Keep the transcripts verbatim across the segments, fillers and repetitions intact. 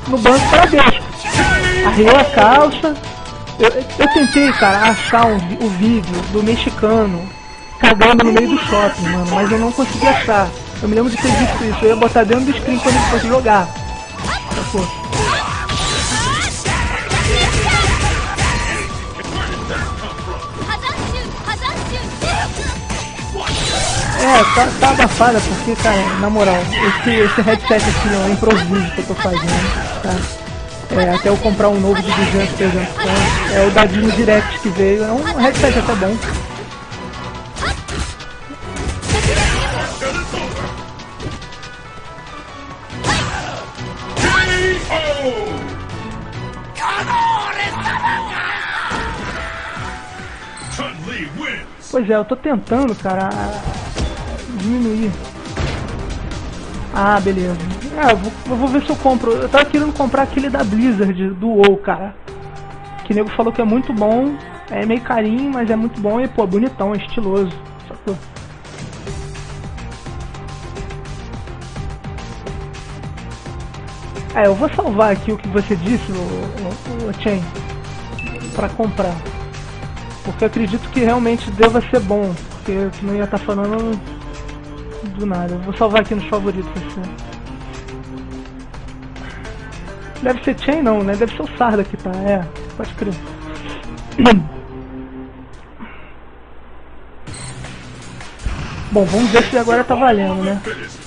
no banco para Deus. Arriou a calça. Eu, eu tentei, cara, achar um, o vídeo do mexicano cagando no meio do shopping, mano, mas eu não consegui achar. Eu me lembro de ter visto isso. Eu ia botar dentro do screen quando ele fosse jogar. Sacou? É, tá, tá abafada porque, cara, na moral, esse, esse headset aqui é um improviso que eu tô fazendo, tá? É, até eu comprar um novo de duzentos, trezentos pontos. É o da Dino Direct que veio, é um headset até bom. Pois é, eu tô tentando, cara, diminuir. Ah, beleza. É, eu vou, eu vou ver se eu compro. Eu tava querendo comprar aquele da Blizzard, do WoW, cara. Que o nego falou que é muito bom. É meio carinho, mas é muito bom e, pô, bonitão, é estiloso. Sacou? É, eu vou salvar aqui o que você disse, o, o, o Chain, pra comprar. Porque eu acredito que realmente deva ser bom. Porque eu não ia estar falando do nada. Eu vou salvar aqui nos favoritos assim. Deve ser Chain não, né? Deve ser o Sarda que tá. É, pode crer. Bom, vamos ver se agora tá valendo, né?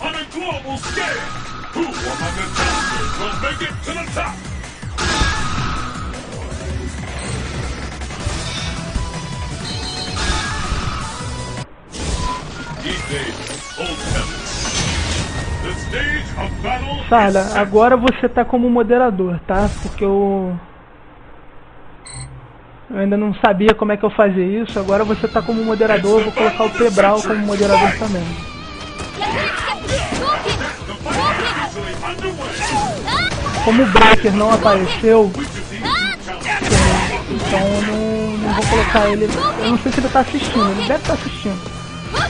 Sarda, agora você tá como moderador, tá? Porque eu... eu ainda não sabia como é que eu fazia isso. Agora você tá como moderador, eu vou colocar o Tebral como moderador também. Como o Breaker não apareceu, então eu não, não vou colocar ele. Eu não sei se ele tá assistindo, ele deve estar assistindo.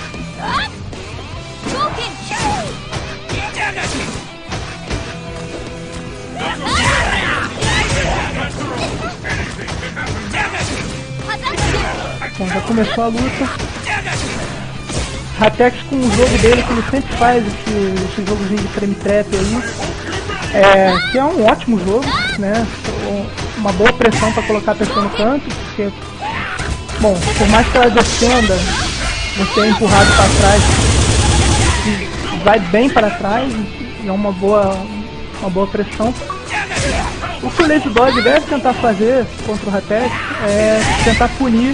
Bom, já começou a luta. Ratex com o jogo dele, que ele sempre faz esse, esse jogozinho de frame trap aí, é, que é um ótimo jogo, né? Uma boa pressão para colocar a pessoa no canto, porque, bom, por mais que ela defenda, você é empurrado para trás, vai bem para trás, e é uma boa, uma boa pressão. O que o Lazy Dog deve tentar fazer contra o Ratex é tentar punir.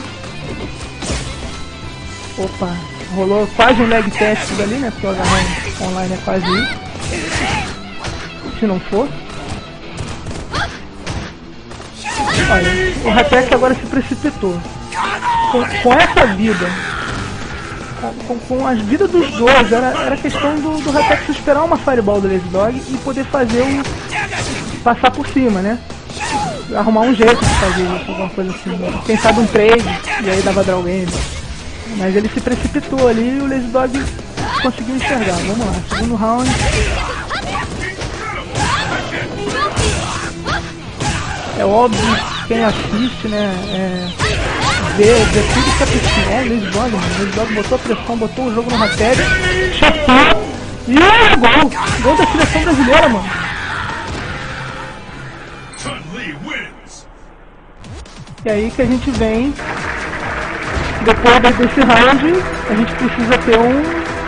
Opa, rolou quase um lag test ali, né? Porque o agarrão online é quase isso. Se não for. Olha, o Ratex agora se precipitou. Com, com essa vida, com, com, com as vidas dos dois, era, era questão do, do Ratex esperar uma Fireball do Lazy Dog e poder fazer um... passar por cima, né? Arrumar um jeito de fazer isso, alguma coisa assim. Quem sabe um trade, e aí dava draw game. Mas ele se precipitou ali e o Lazy Dog conseguiu enxergar. Vamos lá, segundo round. É óbvio, quem assiste, né, é, vê, vê tudo que é possível. Olha o Lazy Dog, mano. O Lazy Dog botou pressão, botou o jogo no Ratex, chatou. E é gol! Gol da seleção brasileira, mano. E aí que a gente vem, depois desse round, a gente precisa ter um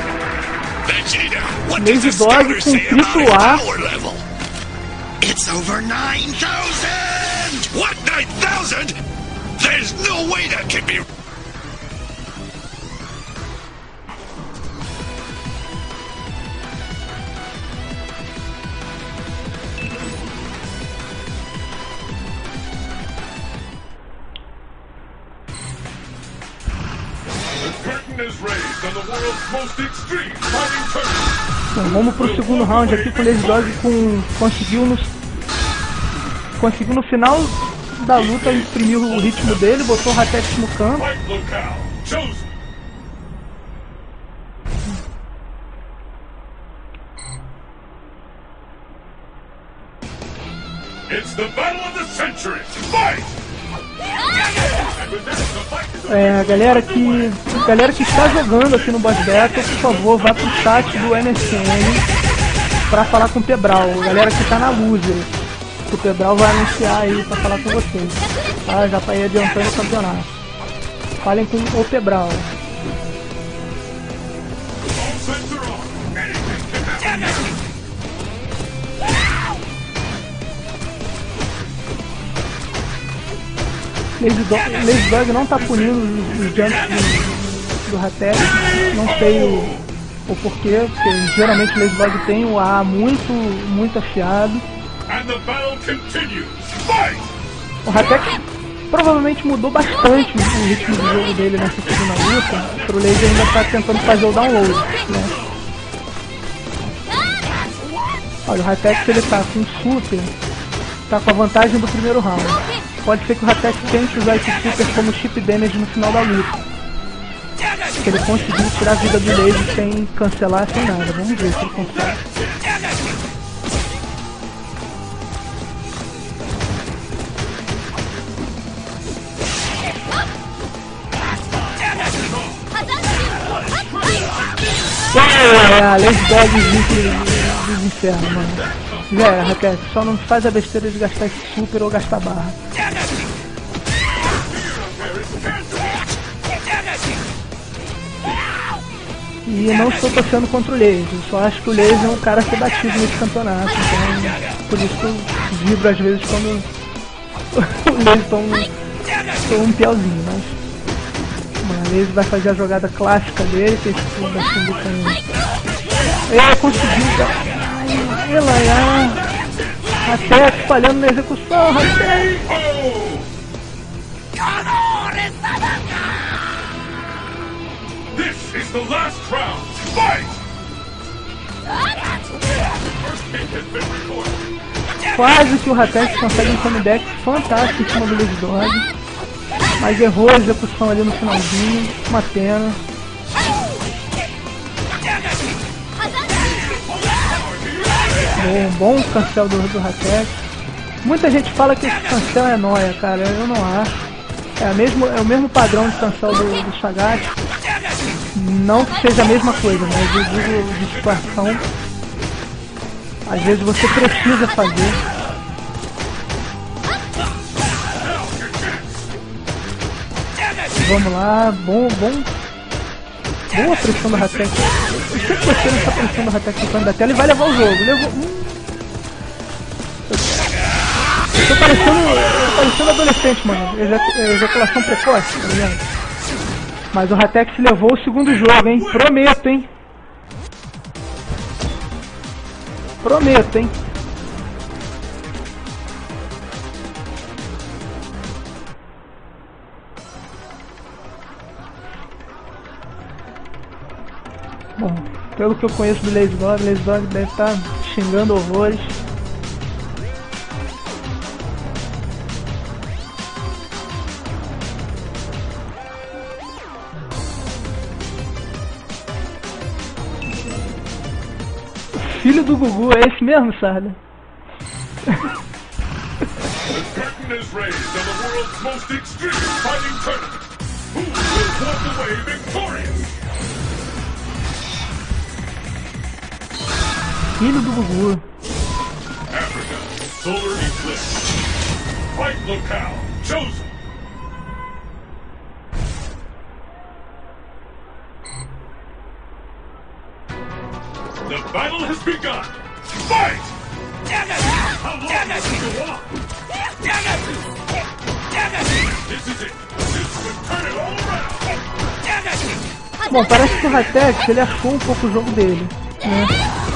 Lazy Dog com triplo A. It's over nine thousand! What, nine thousand? There's no way that can be... Bom, vamos pro segundo round aqui com o Lazy Dog com, conseguiu, no, conseguiu no final da luta imprimir o ritmo dele, botou o Ratex no canto. É, a galera que, a galera que está jogando aqui no Boss Battle, por favor, vá pro chat do M S N pra falar com o Pebral. A galera que tá na loser, o Pebral vai anunciar aí pra falar com vocês, tá? Já tá aí adiantando o campeonato. Falem com o Pebral. Lazy Dog, Lazy Dog não tá punindo os, os jumps do, do Hatek, não sei o, o porquê, porque geralmente o Lazy Dog tem o A muito, muito afiado. O Hatek provavelmente mudou bastante o ritmo do jogo dele nessa segunda luta, pro Lazy ainda tá tentando fazer o download, né? Olha, o Hatek, se ele tá com super, tá com a vantagem do primeiro round. Pode ser que o Hatek tente usar esse super como chip damage no final da luta. Se ele conseguir tirar a vida do Lazy sem cancelar, sem nada. Vamos ver se ele consegue. É, a Lazy Dog dos infernos, mano. Já é, Hatek, só não faz a besteira de gastar esse super ou gastar barra. E eu não estou torcendo contra o Lazy, só acho que o Lazy é um cara a ser batido nesse campeonato, então por isso que eu vibro às vezes quando o Lazy toma um piauzinho, mas o Lazy vai fazer a jogada clássica dele, que é esse pulo da Shunbukan. Ele conseguiu. Ela até falhando na execução, Hatek! This is the last round. Fight! Quase que o Hatek consegue um comeback fantástico em cima do Lazy Dog, mas errou a execução ali no finalzinho, uma pena. Bom, bom cancel do, do Hatek. Muita gente fala que esse cancel é nóia, cara. Eu não acho. É, a mesmo, é o mesmo padrão de cancel do, do Sagat. Não que seja a mesma coisa, mas eu digo de situação. Às vezes você precisa fazer. Vamos lá, bom, bom. Boa pressão do Hatek. Eu sempre gostei dessa pressão do Hatek no canto da tela e vai levar o jogo. Levou. Hum. Eu tô parecendo. Eu tô parecendo adolescente, mano. Ejac ejaculação precoce, tá ligado? Mas o Hatek se levou o segundo jogo, hein? Prometo, hein? Prometo, hein? Bom, pelo que eu conheço do Lazy Dog, Lazy Dog deve estar xingando horrores. O filho do Gugu é esse mesmo, Sarda? Filho do Gugu. Africa, solar eclipse. Fight locale chosen. The battle has begun. Fight! How long will you go on? This is it. This will turn it all around. Bom, parece que o Hatek, ele achou um pouco o jogo dele, né?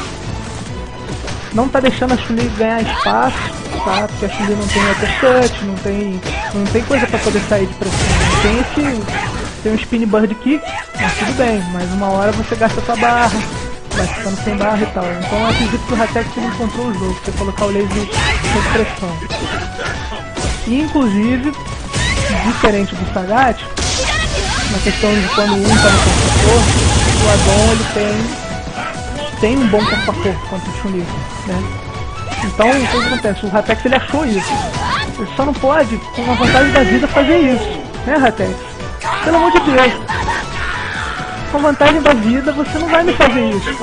Não tá deixando a Chun-Li ganhar espaço, tá? Porque a Chun-Li não tem uppercut, não tem, não tem coisa pra poder sair de pressão. Tem esse, tem um spin bird kick, mas tudo bem, mas uma hora você gasta sua barra, vai ficando sem barra e tal. Então eu acredito que o Hatek ele encontrou o jogo, você colocar o Lazy sob pressão. E inclusive, diferente do Sagat, na questão de quando um tá no corpo-a-corpo, o Adon ele tem, tem um bom corpo-a-corpo contra o Chun-Li, né? Então, o que acontece? O Ratex ele achou isso. Ele só não pode, com a vantagem da vida, fazer isso. Né, Ratex? Pelo amor de Deus. Com a vantagem da vida, você não vai me fazer isso.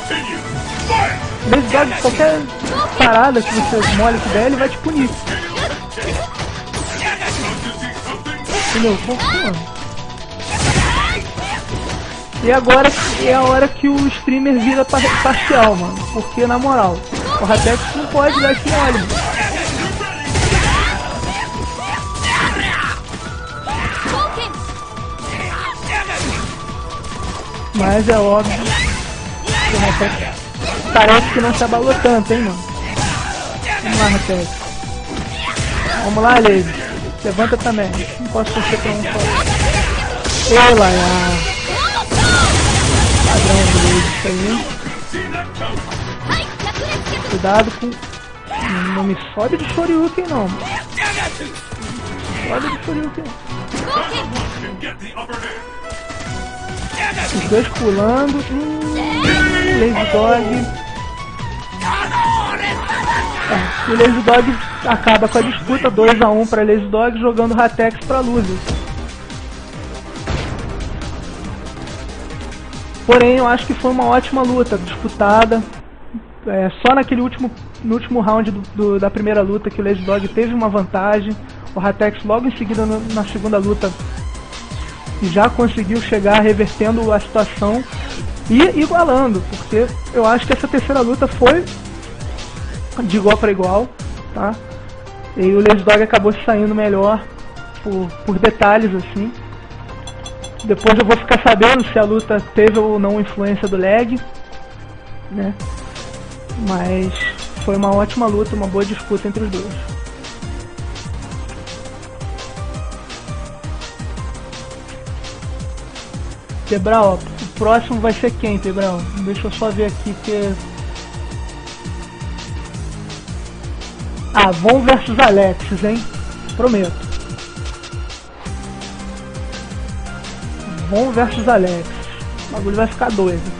Desde qualquer parada que você molha que der, ele vai te punir. Entendeu? Pô, pô. E agora é a hora que o streamer vira par parcial, mano. Porque, na moral, o Ratex não pode dar esse mole, mano. Mas é óbvio que o Ratex parece que não se abalou tanto, hein, mano. Vamos lá, Ratex. Vamos lá, Leide. Levanta também. Não posso torcer pra um só. Ei, Laia. Padrão do Leide, isso aí. Cuidado com... Não me sobe de Shoryuken, não. Sobe de Shoryuken. Os dois pulando. Hum, Lazy Dog. É, o Lazy Dog acaba com a disputa dois a um para Lazy Dog, jogando Ratex para Loser. Porém, eu acho que foi uma ótima luta, disputada. É, só naquele último, no último round do, do, da primeira luta que o Lazy Dog teve uma vantagem. O Ratex logo em seguida no, na segunda luta já conseguiu chegar revertendo a situação e igualando, porque eu acho que essa terceira luta foi de igual para igual, tá? E o Lazy Dog acabou se saindo melhor por, por detalhes assim. Depois eu vou ficar sabendo se a luta teve ou não influência do lag, né? Mas foi uma ótima luta, uma boa disputa entre os dois. Pebral, o próximo vai ser quem, Pebral? Deixa eu só ver aqui que... Ah, Von versus Alexis, hein? Prometo. Von versus Alexis. O bagulho vai ficar doido.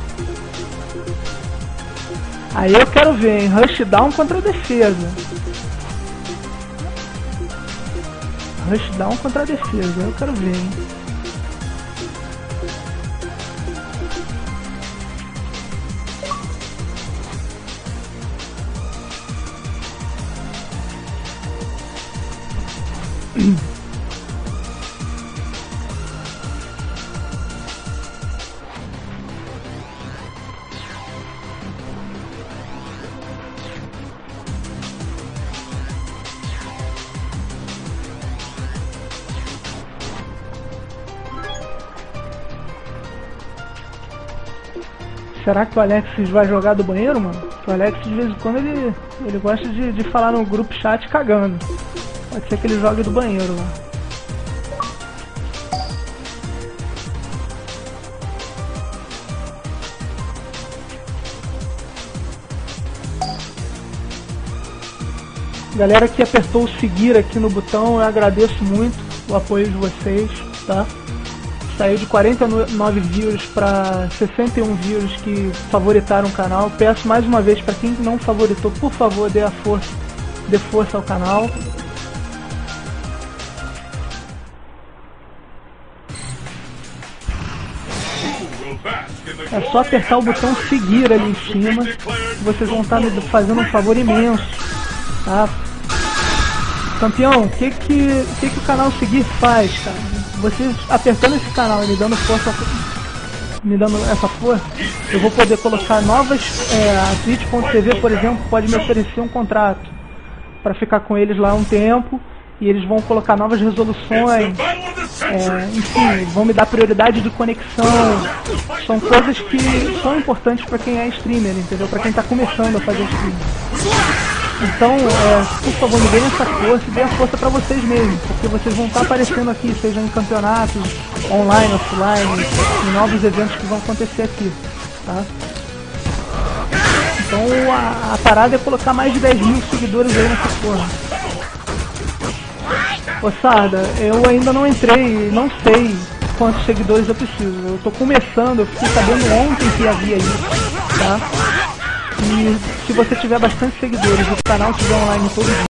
Aí eu quero ver, hein? Rushdown contra defesa. Rushdown contra defesa, eu quero ver, hein? Será que o Alexis vai jogar do banheiro, mano? Porque o Alexis de vez em quando ele, ele gosta de, de falar no grupo chat cagando. Pode ser que ele jogue do banheiro lá. Galera que apertou o seguir aqui no botão, eu agradeço muito o apoio de vocês, tá? Saiu de quarenta e nove views para sessenta e um views que favoritaram o canal. Peço mais uma vez para quem não favoritou, por favor, dê a força, dê força ao canal. É só apertar o botão seguir ali em cima, vocês vão estar me fazendo um favor imenso, tá? Campeão, o que que, que que o canal seguir faz, cara? Vocês apertando esse canal e me dando força, me dando essa força, eu vou poder colocar novas, é, a Twitch ponto tv, por exemplo, pode me oferecer um contrato para ficar com eles lá um tempo, e eles vão colocar novas resoluções, é, enfim, vão me dar prioridade de conexão. São coisas que são importantes para quem é streamer, entendeu? Para quem está começando a fazer streamer. Então, é, por favor, me deem essa força e dê a força pra vocês mesmos, porque vocês vão estar aparecendo aqui, seja em campeonatos, online, offline, em novos eventos que vão acontecer aqui, tá? Então, a, a parada é colocar mais de dez mil seguidores aí nessa porra. Ô Sarda, eu ainda não entrei, não sei quantos seguidores eu preciso. Eu tô começando, eu fiquei sabendo ontem que havia isso, tá? E se você tiver bastante seguidores e o canal tiver online todo dia,